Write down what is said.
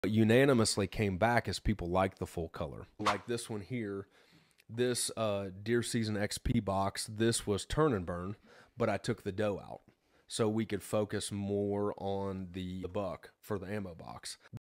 unanimously came back as people liked the full color. Like this one here, this Deer Season XP box, this was turn and burn, but I took the doe out so we could focus more on the buck for the ammo box.